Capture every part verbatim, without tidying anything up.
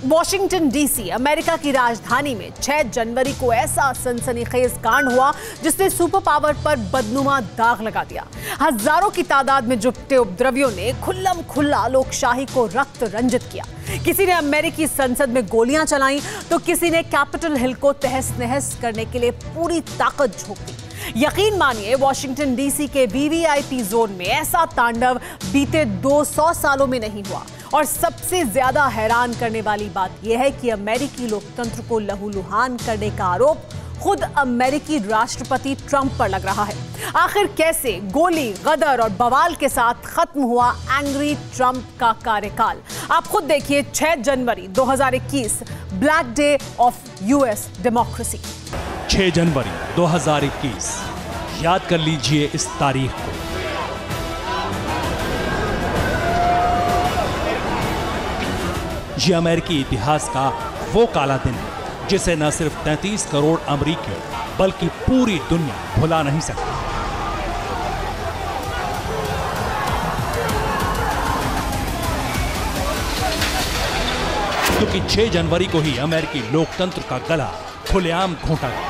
Washington DC America की राजधानी में छह जनवरी को ऐसा सनसनीखेज कांड हुआ जिसने सुपर पावर पर बदनुमा दाग लगा दिया। हजारों की तादाद में जुटे उपद्रवियों ने खुल्लम खुल्ला लोकशाही को रक्त रंजित किया। किसी ने अमेरिकी संसद में गोलियां चलाईं तो किसी ने कैपिटल हिल को तहस नहस करने के लिए पूरी ताकत झोंक दी। यकीन मानिए, वॉशिंगटन डीसी के वीवीआईपी जोन में ऐसा तांडव बीते दो सौ सालों में नहीं हुआ। और सबसे ज्यादा हैरान करने वाली बात यह है कि अमेरिकी लोकतंत्र को लहूलुहान करने का आरोप खुद अमेरिकी राष्ट्रपति ट्रंप पर लग रहा है। आखिर कैसे गोली, गदर और बवाल के साथ खत्म हुआ एंग्री ट्रंप का कार्यकाल? आप खुद देखिए। छह जनवरी दो हज़ार इक्कीस, black day of US democracy. छह जनवरी दो हज़ार इक्कीस, याद कर लीजिए इस तारीख को। ये अमेरिकी इतिहास का वो काला दिन है जिसे न सिर्फ तैंतीस करोड़ अमेरिकी बल्कि पूरी दुनिया भुला नहीं सकती। क्योंकि छह जनवरी को ही अमेरिकी लोकतंत्र का गला खुलेआम घोंटा गया।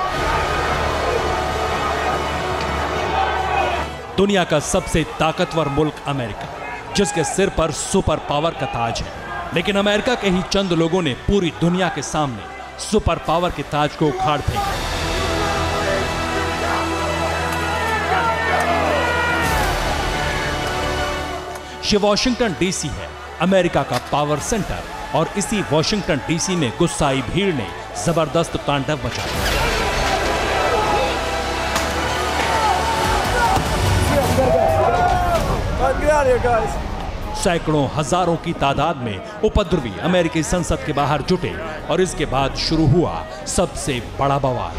दुनिया का सबसे ताकतवर मुल्क अमेरिका, जिसके सिर पर सुपर पावर का ताज है, लेकिन अमेरिका के ही चंद लोगों ने पूरी दुनिया के सामने सुपर पावर के ताज को उखाड़ फेंका। ये वॉशिंगटन डीसी है, अमेरिका का पावर सेंटर, और इसी वॉशिंगटन डीसी में गुस्साई भीड़ ने जबरदस्त तांडव मचाया। सैकड़ों हजारों की तादाद में उपद्रवी अमेरिकी संसद के बाहर जुटे और इसके बाद शुरू हुआ सबसे बड़ा बवाल।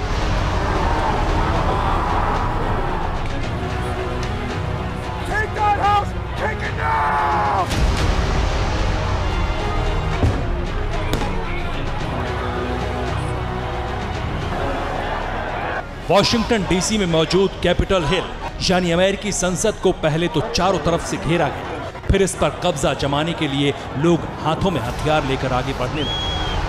वॉशिंगटन डीसी में मौजूद कैपिटल हिल यानी अमेरिकी संसद को पहले तो चारों तरफ से घेरा गया, फिर इस पर कब्जा जमाने के लिए लोग हाथों में हथियार लेकर आगे बढ़ने लगे।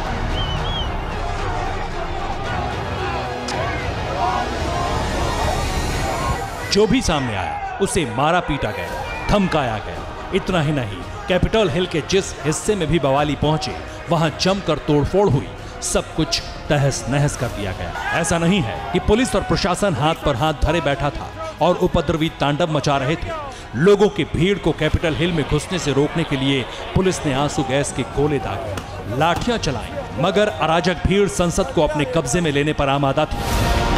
जो भी सामने आया उसे मारा पीटा गया, धमकाया गया। इतना ही नहीं, कैपिटल हिल के जिस हिस्से में भी बवाली पहुंचे वहां जमकर तोड़फोड़ हुई, सब कुछ तहस नहस कर दिया गया। ऐसा नहीं है कि पुलिस और प्रशासन हाथ पर हाथ धरे बैठा था और उपद्रवी तांडव मचा रहे थे। लोगों की भीड़ को कैपिटल हिल में घुसने से रोकने के लिए पुलिस ने आंसू गैस के गोले दागे, लाठियां चलाई, मगर अराजक भीड़ संसद को अपने कब्जे में लेने पर आमादा थी।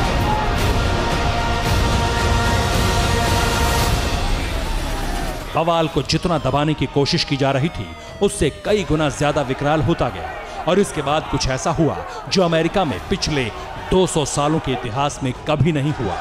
बवाल को जितना दबाने की कोशिश की जा रही थी उससे कई गुना ज्यादा विकराल होता गया और इसके बाद कुछ ऐसा हुआ जो अमेरिका में पिछले दो सौ सालों के इतिहास में कभी नहीं हुआ।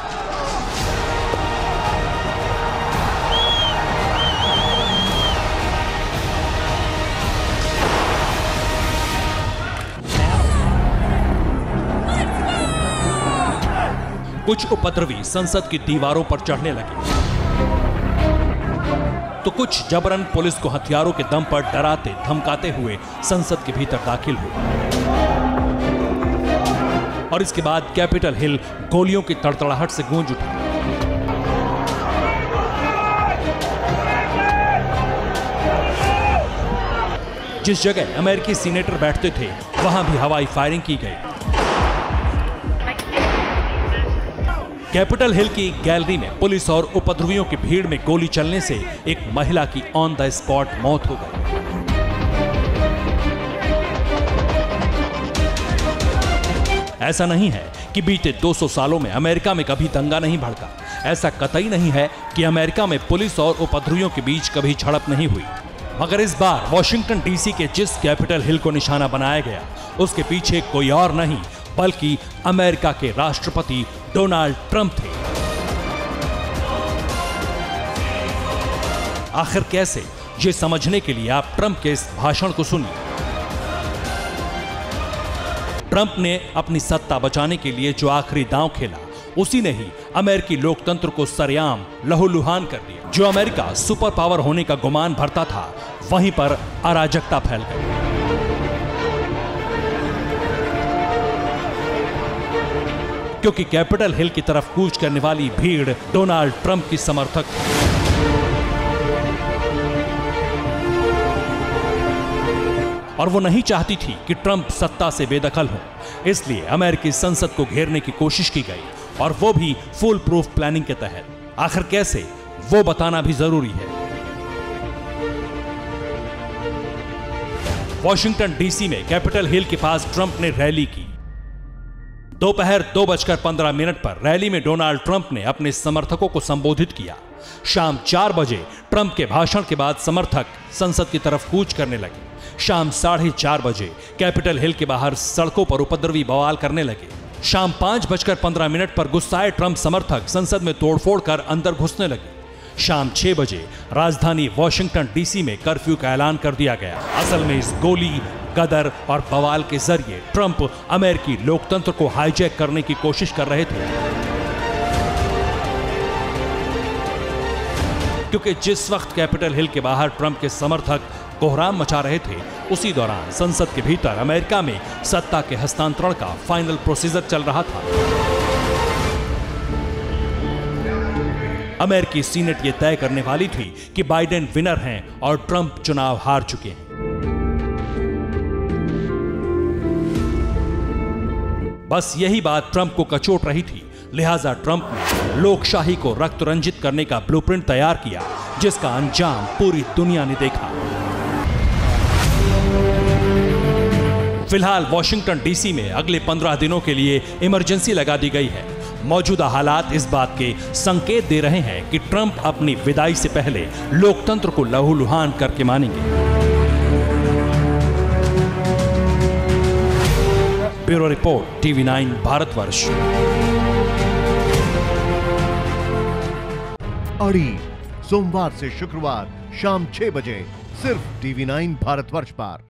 कुछ उपद्रवी संसद की दीवारों पर चढ़ने लगे तो कुछ जबरन पुलिस को हथियारों के दम पर डराते धमकाते हुए संसद के भीतर दाखिल हुए और इसके बाद कैपिटल हिल गोलियों की तड़तड़ाहट से गूंज उठा। जिस जगह अमेरिकी सीनेटर बैठते थे वहां भी हवाई फायरिंग की गई। कैपिटल हिल की गैलरी में पुलिस और उपद्रवियों की भीड़ में गोली चलने से एक महिला की ऑन द स्पॉट मौत हो गई। ऐसा नहीं है कि बीते दो सौ सालों में अमेरिका में कभी दंगा नहीं भड़का। ऐसा कतई नहीं है कि अमेरिका में पुलिस और उपद्रवियों के बीच कभी झड़प नहीं हुई। मगर इस बार वॉशिंगटन डीसी के जिस कैपिटल हिल को निशाना बनाया गया उसके पीछे कोई और नहीं बल्कि अमेरिका के राष्ट्रपति डोनाल्ड ट्रंप थे। आखिर कैसे, ये समझने के लिए आप ट्रंप के इस भाषण को सुनिए। ट्रंप ने अपनी सत्ता बचाने के लिए जो आखिरी दांव खेला उसी ने ही अमेरिकी लोकतंत्र को सरेआम लहूलुहान कर दिया। जो अमेरिका सुपर पावर होने का गुमान भरता था वहीं पर अराजकता फैल गई। क्योंकि कैपिटल हिल की तरफ कूच करने वाली भीड़ डोनाल्ड ट्रंप की समर्थक थी। और वो नहीं चाहती थी कि ट्रंप सत्ता से बेदखल हो, इसलिए अमेरिकी संसद को घेरने की कोशिश की गई, और वो भी फुल प्रूफ प्लानिंग के तहत। आखिर कैसे, वो बताना भी जरूरी है। वॉशिंगटन डीसी में कैपिटल हिल के पास ट्रंप ने रैली की। दोपहर दो बजकर पंद्रह मिनट पर रैली में डोनाल्ड ट्रंप ने अपने समर्थकों को संबोधित किया। शाम चार बजे ट्रंप के भाषण के बाद समर्थक संसद की तरफ कूच करने लगे। शाम साढ़े चार बजे कैपिटल हिल के बाहर सड़कों पर उपद्रवी बवाल करने लगे। शाम पांच बजकर पंद्रह मिनट पर गुस्साए ट्रंप समर्थक संसद में तोड़फोड़ कर अंदर घुसने लगे। शाम छह बजे राजधानी वॉशिंगटन डीसी में कर्फ्यू का ऐलान कर दिया गया। असल में इस गोली, गदर और बवाल के जरिए ट्रंप अमेरिकी लोकतंत्र को हाईजैक करने की कोशिश कर रहे थे, क्योंकि जिस वक्त कैपिटल हिल के बाहर ट्रंप के समर्थक कोहराम मचा रहे थे, उसी दौरान संसद के भीतर अमेरिका में सत्ता के हस्तांतरण का फाइनल प्रोसीजर चल रहा था। अमेरिकी सीनेट ये तय करने वाली थी कि बाइडेन विनर हैं और ट्रंप चुनाव हार चुके हैं। बस यही बात ट्रंप को कचोट रही थी, लिहाजा ट्रंप ने लोकशाही को रक्त रंजित करने का ब्लूप्रिंट तैयार किया, जिसका अंजाम पूरी दुनिया ने देखा। फिलहाल वॉशिंगटन डीसी में अगले पंद्रह दिनों के लिए इमरजेंसी लगा दी गई है। मौजूदा हालात इस बात के संकेत दे रहे हैं कि ट्रंप अपनी विदाई से पहले लोकतंत्र को लहूलुहान करके मानेंगे। Bureau report, TV nine Bharatvarsh. अड़ी सोमवार से शुक्रवार शाम छह बजे सिर्फ टीवी नाइन भारतवर्ष पर।